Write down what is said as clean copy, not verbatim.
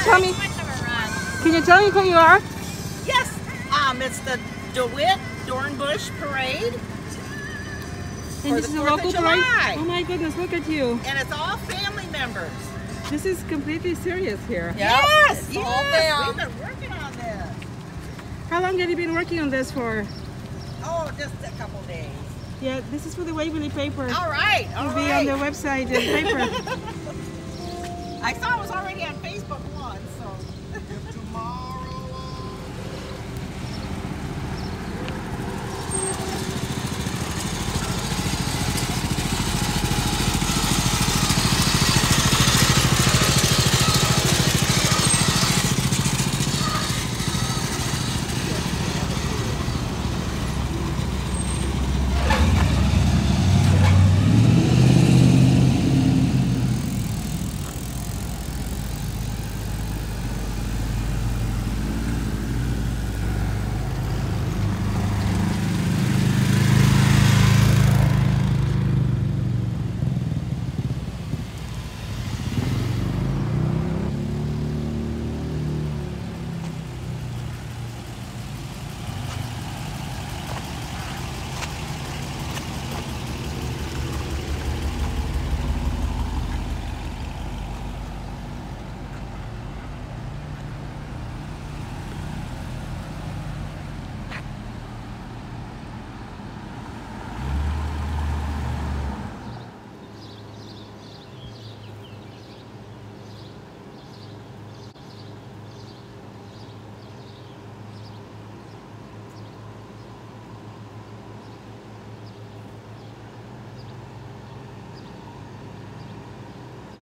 tell me? Can you tell me who you are? Yes, it's the DeWitt Dornbush Parade. And this is a local parade? Oh my goodness, look at you. And it's all family members. This is completely serious here. Yep. Yes, yes. We've been working on this. How long have you been working on this for? Oh, just a couple days. Yeah, this is for the Waverly paper. All right, all It'll right. be on the website and paper. I saw it was already on Facebook